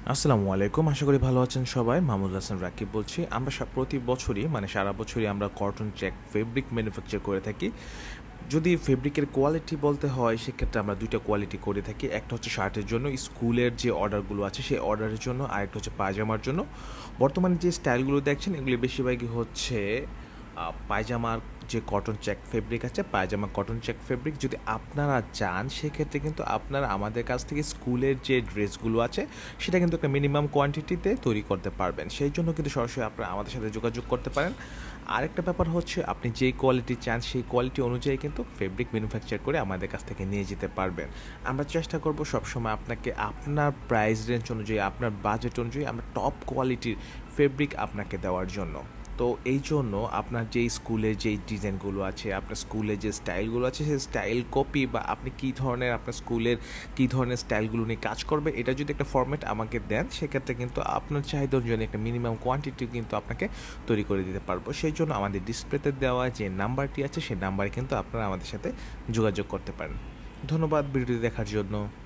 আসসালামু আলাইকুম। আশা করি ভালো আছেন সবাই। মাহমুদুল হাসান রাকিব বলছি। আমরা প্রতি বছরই সারা বছরই আমরা কটন চেক ফেব্রিক ম্যানুফ্যাকচার করে থাকি। যদি ফেব্রিকের কোয়ালিটি বলতে হয় সেক্ষেত্রে আমরা ২ টা কোয়ালিটি করে থাকি। একটা হচ্ছে শার্টের জন্য স্কুলের যে অর্ডারগুলো আছে সেই অর্ডারের জন্য, আরেকটা হচ্ছে পায়জামার জন্য। বর্তমানে যে স্টাইলগুলো দেখছেন এগুলি বেশিরভাগই হচ্ছে পায়জামার যে কটন চেক ফেব্রিক আছে, পায়জামা কটন চেক ফেব্রিক। যদি আপনারা চান সেক্ষেত্রে কিন্তু আপনারা আমাদের কাছ থেকে স্কুলের যে ড্রেসগুলো আছে সেটা কিন্তু একটা মিনিমাম কোয়ান্টিটিতে তৈরি করতে পারবেন। সেই জন্য কিন্তু সরাসরি আপনারা আমাদের সাথে যোগাযোগ করতে পারেন। আরেকটা ব্যাপার হচ্ছে আপনি যেই কোয়ালিটি চান সেই কোয়ালিটি অনুযায়ী কিন্তু ফেব্রিক ম্যানুফ্যাকচার করে আমাদের কাছ থেকে নিয়ে যেতে পারবেন। আমরা চেষ্টা করব সবসময় আপনাকে আপনার প্রাইস রেঞ্জ অনুযায়ী, আপনার বাজেট অনুযায়ী আমরা টপ কোয়ালিটির ফেব্রিক আপনাকে দেওয়ার জন্য। তো এই জন্য আপনার যেই স্কুলের যেই ডিজাইনগুলো আছে, আপনার স্কুলের যে স্টাইলগুলো আছে সেই স্টাইল কপি বা আপনি কী ধরনের আপনার স্কুলের কী ধরনের স্টাইলগুলো নিয়ে কাজ করবে এটা যদি একটা ফরম্যাট আমাকে দেন সেক্ষেত্রে কিন্তু আপনার চাহিদা অনুযায়ী একটা মিনিমাম কোয়ান্টিটি কিন্তু আপনাকে তৈরি করে দিতে পারবো। সেই জন্য আমাদের ডিসপ্লেতে দেওয়া যে নাম্বারটি আছে সেই নাম্বারে কিন্তু আপনারা আমাদের সাথে যোগাযোগ করতে পারেন। ধন্যবাদ ভিডিওটি দেখার জন্য।